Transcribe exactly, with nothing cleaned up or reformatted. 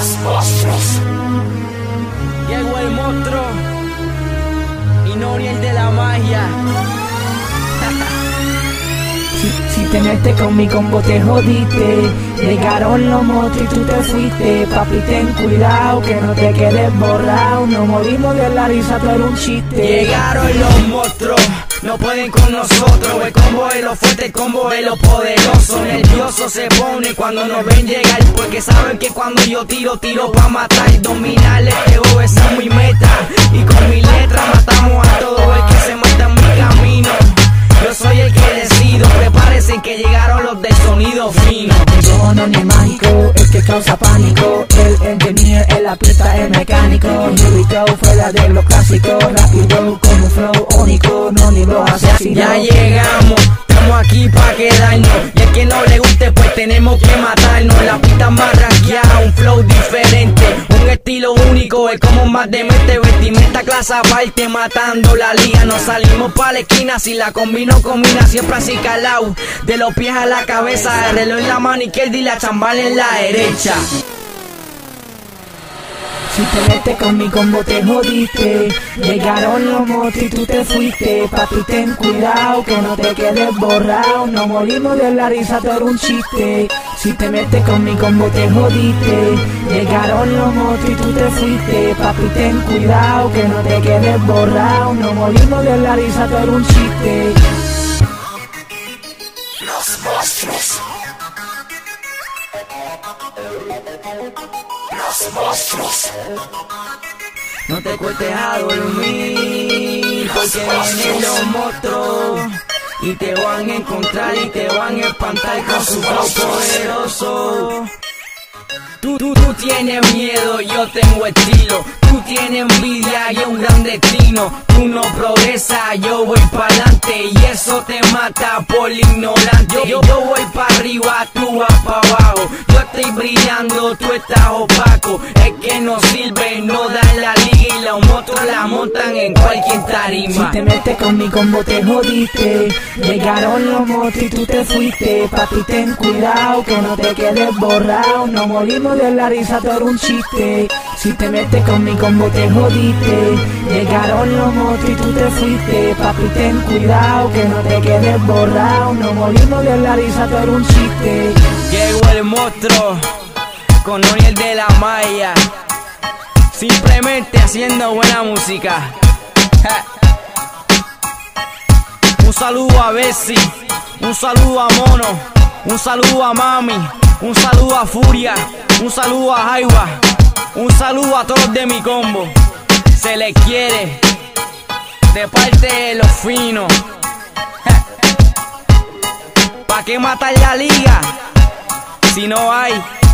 Los monstruos. Llegó el monstruo y no ni el de la magia. Si, si te metes con mi combo te jodiste. Llegaron los monstruos y tú te fuiste. Papi, ten cuidado que no te quedes borrado. No morimos de la risa, tú eres un chiste. Llegaron los monstruos, no pueden con nosotros. El combo es lo fuerte, el combo es lo poderoso. Nervioso se pone cuando nos ven llegar, porque saben que cuando yo tiro, tiro pa' matar. Dominarles, pego, esa es mi meta. Y con mi letra matamos a todo el que se meta en mi camino. Yo soy el que decido, prepárense que llegaron los del sonido fino. Yo no ni mágico, el que causa pánico. El engineer en la pista, el mecánico. Here we go, fuera de lo clásico. Rápido, con un flow único. No ni lo asesino. Ya llegamos, estamos aquí pa' quedarnos. Y el que no le guste, pues tenemos que matarnos. La pista más ranqueada, un flow diferente. Un estilo único, es como más demente. Vestimenta clase aparte, matando la liga. Nos salimos pa' la esquina, si la combino, combina. Siempre así calao, de los pies a la cabeza. El reloj en la mano izquierda y la chambala en la derecha. Si te metes con mi combo te jodiste. Llegaron los monstruos y tú te fuiste. Papi, ten cuidado que no te quedes borrado. No morimos de la risa, tú eres un chiste. Si te metes con mi combo te jodiste. Llegaron los monstruos y tú te fuiste. Papi, ten cuidado que no te quedes borrado. No morimos de la risa, tú eres un chiste. Los monstruos. Los monstruos. No te cuestes a dormir, porque vienen los monstruos y te van a encontrar y te van a espantar con su flow poderoso. Tú, tú, tú tienes miedo, yo tengo estilo. Tú tienes envidia y un gran destino. Tú no progresas, yo voy pa'lante y eso te mata por ignorante. Yo, yo, yo voy pa' arriba, tú vas pa' abajo. Yo estoy brillando, tú estás opaco. Es que no sirve, no dan la liga y los monstruos la montan en cualquier tarima. Si te metes con mi combo te jodiste. Llegaron los monstruos y tú te fuiste. Papi, ten cuidado que no te quedes borrado. No morimos de la risa, tú eres un chiste. Si te metes con mi combo te jodiste. Llegaron los monstruos y tú te fuiste. Papi, ten cuidado que no te quedes borrado. No morimos de la risa, tú eres un chiste. Llegó el monstruo con Oriel de la Maya, simplemente haciendo buena música. Ja. Un saludo a Bessie, un saludo a Mono, un saludo a Mami, un saludo a Furia, un saludo a Jaiwa, un saludo a todos de mi combo. Se les quiere de parte de los finos. Ja. ¿Pa' qué matar la liga si no hay